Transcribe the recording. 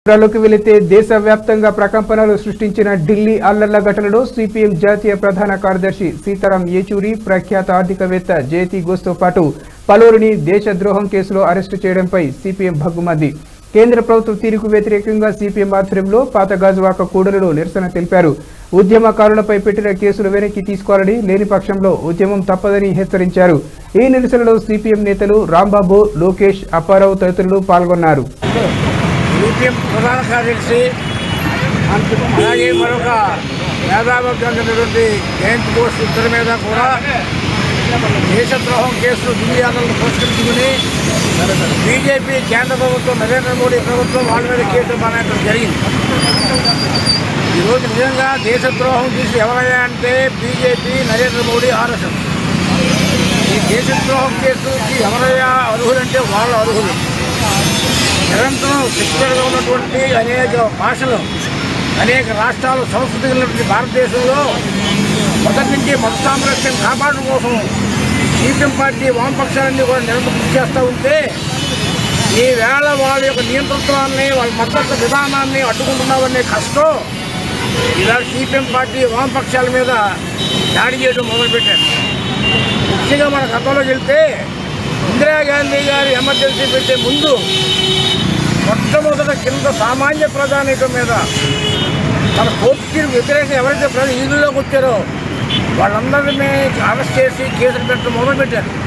లోకి వెళితే దేశవ్యాప్తంగా ప్రకంపనలు సృష్టించిన ఢిల్లీ అల్లర్ల ఘటనలో సిపిఎం జాతీయ ప్రధాన కార్యదర్శి సీతారాం యేచూరి ప్రఖ్యాత ఆర్థికవేత్త జేతి ఘోష్తో పాటు పలువురిని దేశద్రోహం కేసులో అరెస్టు చేయడంపై సిపిఎం భగ్గుమంది. కేంద్ర ప్రభుత్వ తీరుకు వ్యతిరేకంగా సిపిఎం ఆధ్వర్యంలో పాతగాజువాక కూడలిలో నిరసన తెలిపారు. ఉద్యమకారులపై పెట్టిన కేసులు వెనక్కి తీసుకోవాలని, లేని పక్షంలో ఉద్యమం తప్పదని హెచ్చరించారు. ఈ నిరసనలో సిపిఎం నేతలు రాంబాబు, లోకేష్, అప్పారావు తదితరులు పాల్గొన్నారు. సిపిఎం ప్రధాన కార్యదర్శి అలాగే మరొక మేధావర్గమైనటువంటి జయంత్ ఘోష్ ఇద్దరి మీద కూడా దేశద్రోహం కేసులు ఢిల్లీ ఆందోళన పురస్కరించుకుని బీజేపీ కేంద్ర ప్రభుత్వం, నరేంద్ర మోడీ ప్రభుత్వం వాళ్ళ మీద కేసులు మానేయడం జరిగింది. ఈరోజు నిజంగా దేశద్రోహం చేసి ఎవరయ్యా అంటే బీజేపీ, నరేంద్ర మోడీ, ఆర్ఎస్ఎస్. ఈ దేశద్రోహం కేసుకి ఎవరయ్యా అర్హులంటే వాళ్ళు అర్హులు. నిరంతరం సెక్యులర్గా ఉన్నటువంటి అనేక భాషలు, అనేక రాష్ట్రాలు, సంస్కృతి ఉన్నటువంటి భారతదేశంలో మొదటి నుంచి మత సామరస్యం కాపాడడం కోసం సిపిఎం పార్టీ వామపక్షాలన్నీ కూడా నిరంతరం కృషి చేస్తూ ఉంటే ఈవేళ వాళ్ళ యొక్క నియంతృత్వాన్ని, వాళ్ళ మద్దతు విధానాన్ని అడ్డుకుంటున్నామనే కష్టం ఇలా సిపిఎం పార్టీ వామపక్షాల మీద దాడి చేయడం మొదలుపెట్టారు. ముఖ్యంగా మన గతంలోకి వెళ్తే ఇందిరాగాంధీ గారి ఎమర్జెన్సీ పెట్టే ముందు మొట్టమొదట కింద సామాన్య ప్రజానీకం మీద తన కోర్టుకి వ్యతిరేకంగా ఎవరైతే ప్రజలు ఈదుల్లోకి వచ్చారో వాళ్ళందరినీ అరెస్ట్ చేసి కేసులు పెట్టడం మొదలుపెట్టారు.